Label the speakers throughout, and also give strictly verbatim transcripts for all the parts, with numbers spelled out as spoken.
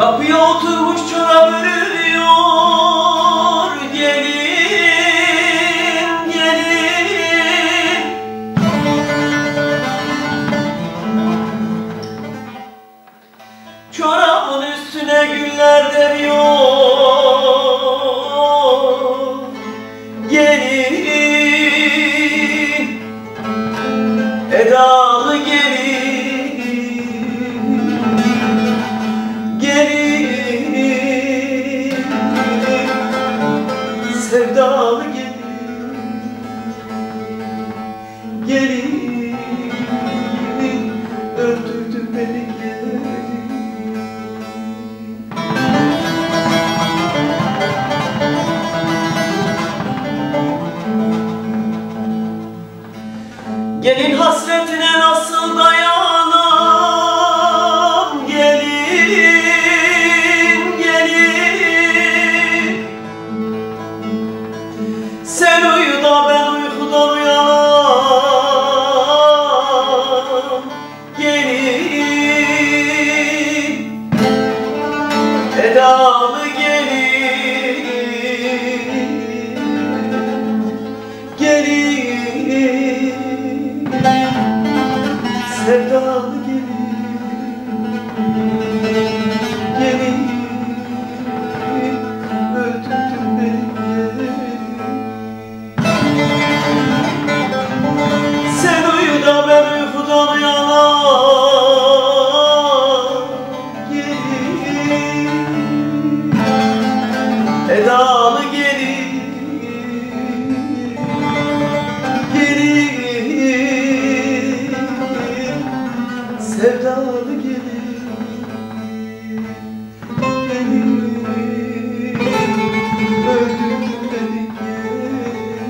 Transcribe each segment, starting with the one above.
Speaker 1: Kapıya oturmuş çorap örüyor. Gelin, gelin. Çorabın üstüne güller deriyor. Gelin, edalı gelin. Gelin, sevdalı gelin. Gelin, öldürdün beni gelin. Gelin hasretine nasıl dayanam? Gelin, gelin. Sen uyu da ben uykudan uyanam. Gelin, edalı gelin. Gelin, sevdalı gelin. Gelin, öldürdün beni gelin. Sen uyu da ben uykudan uyanam. Gelin, edalı gelin. Gelin, sevdalı gelin. Gelin, öldürdün beni gelin.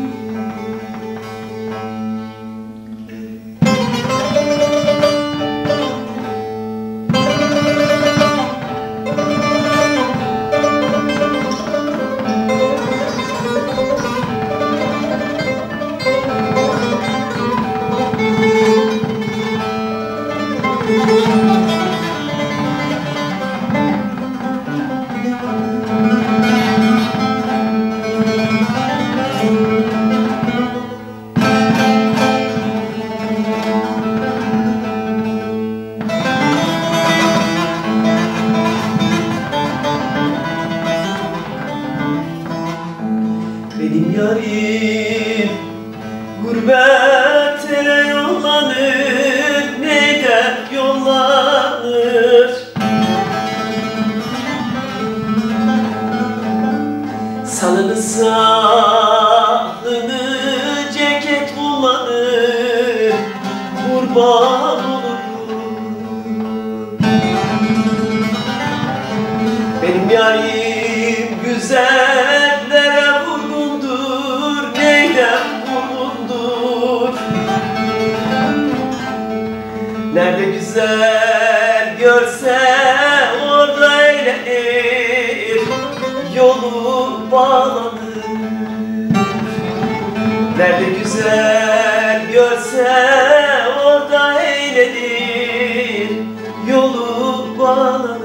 Speaker 1: Benim yarim gurbet ele yollanır, neyden yollanır? Salını sağlını ceket kullanır, kurban olurum. Benim yarim güzellere vurgundur, neylem vurgundur? Nerede güzel görse orada eğlenir, yolu bağlanır. Nerede güzel görse orada eğlenir, yolu bağlanır.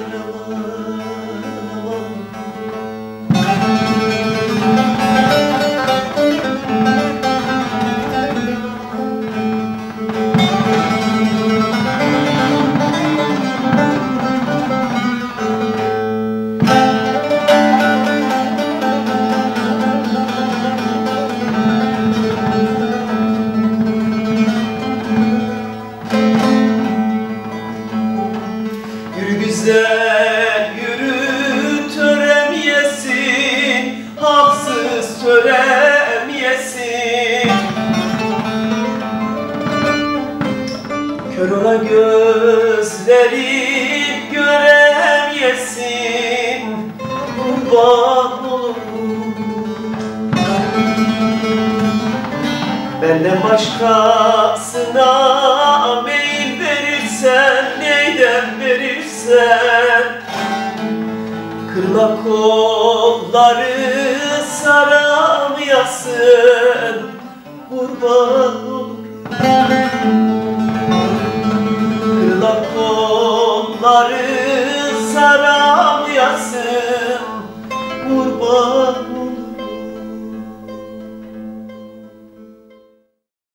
Speaker 1: Güzel yürü töremiyesin, haksız töremiyesin. Kör ola gözlerin göremiyesin, kurban olurum. Benden başkasına meyil verirsen, neyden verirsen, kırla kolları saramayasın, kurban olurum. Kırla kolları saramayasın,